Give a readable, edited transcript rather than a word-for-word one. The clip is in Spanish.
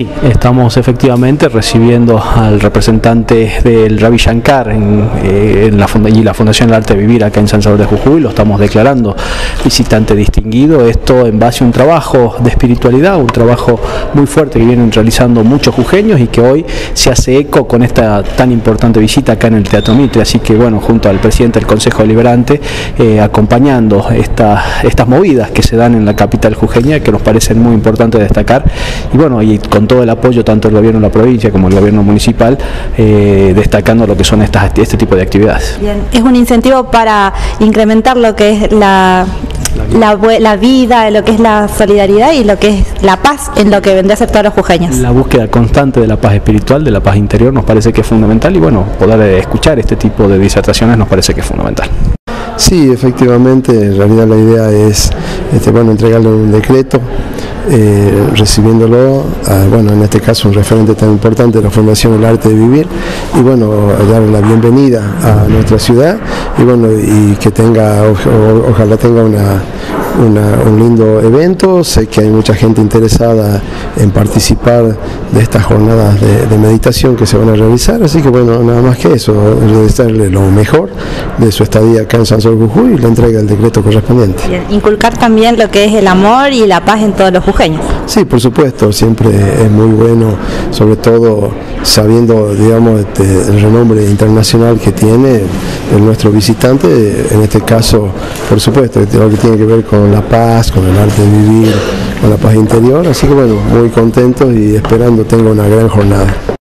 Estamos efectivamente recibiendo al representante del Ravi Shankar en la Fundación El Arte de Vivir acá en San Salvador de Jujuy. Lo estamos declarando visitante distinguido, esto en base a un trabajo de espiritualidad, un trabajo muy fuerte que vienen realizando muchos jujeños y que hoy se hace eco con esta tan importante visita acá en el Teatro Mitre. Así que bueno, junto al presidente del Consejo Deliberante, acompañando estas movidas que se dan en la capital jujeña, que nos parecen muy importantes destacar, y bueno, y con todo el apoyo tanto del gobierno de la provincia como el gobierno municipal, destacando lo que son este tipo de actividades. Bien, es un incentivo para incrementar lo que es la vida, lo que es la solidaridad y lo que es la paz en lo que vendría a ser todos los jujeños. La búsqueda constante de la paz espiritual, de la paz interior, nos parece que es fundamental, y bueno, poder escuchar este tipo de disertaciones nos parece que es fundamental. Sí, efectivamente, en realidad la idea es entregarle un decreto, recibiéndolo bueno, en este caso un referente tan importante de la Fundación El Arte de Vivir, y bueno, darle la bienvenida a nuestra ciudad, y bueno, y que tenga, ojalá tenga un lindo evento. Sé que hay mucha gente interesada en participar de estas jornadas de meditación que se van a realizar, así que bueno, nada más que eso, desearle lo mejor de su estadía acá en San Salvador de Jujuy y la entrega del decreto correspondiente. Bien, inculcar también lo que es el amor y la paz en todos los jujeños. Sí, por supuesto, siempre es muy bueno, sobre todo sabiendo, digamos, el renombre internacional que tiene nuestro visitante, en este caso, por supuesto, lo que tiene que ver con la paz, con el arte de vivir, con la paz interior, así que bueno, muy contentos y esperando tenga una gran jornada.